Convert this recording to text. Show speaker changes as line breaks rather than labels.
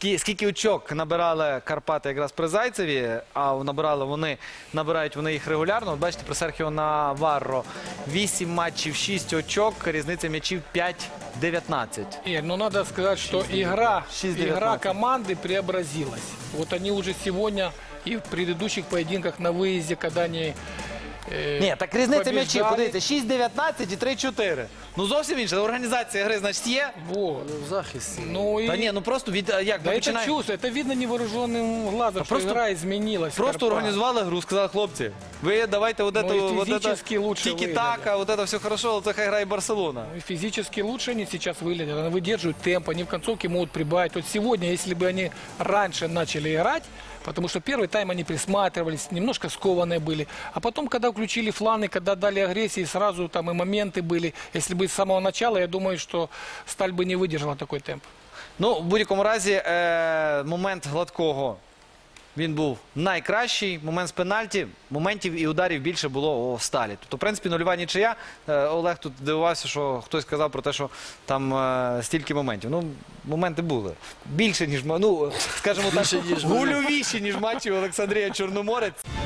скільки очок набирали Карпати якраз при Зайцеві, а набирають вони їх регулярно. От бачите, при Серхіо Наварро 8 матчів, 6 очок, різниця м'ячів 5-19.
Игорь, ну надо сказать, что игра
6-19.
команды преобразилась. Вот они уже сегодня и в предыдущих поединках на выезде, когда они
Ні, так різниця м'ячів,
побіждали.
подивіться, 6-19 і 3-4. Ну зовсім інше, організація гри, значить, є.
Вот.
В захисті.
Ну и...
Та ні, ну просто як
Да
ми
это
починаємо.
чувство, это видно невооруженным глазом, что
просто-
игра изменилась.
Просто
Карпат.
організували гру, сказали, хлопці, ви давайте вот
Ну,
это,
і фізично лучше
тікі-така, вот это все хорошо, але це хай грає Барселона.
И физически лучше они сейчас выглядят, они выдерживают темп, они в концовке могут прибавить. Вот сегодня, если бы они раньше начали играть, потому что первый тайм они присматривались, немножко скованные были, а потом, когда включили фланги, когда дали агрессии, сразу там и моменты были. Если бы с самого начала, я думаю, что Сталь бы не выдержала такой темп.
Ну, в будь-якому разі, момент Гладкого, він був найкращий. Момент з пенальті, моментів і ударів більше було у Сталі. Тобто, в принципі, нульова нічия. Олег тут дивувався, що хтось сказав про те, що там стільки моментів. Ну, моменти були. Більше, ніж, ну, скажімо так,
Більше, ніж
гульовіші, ніж матчі Олександрія Чорноморець.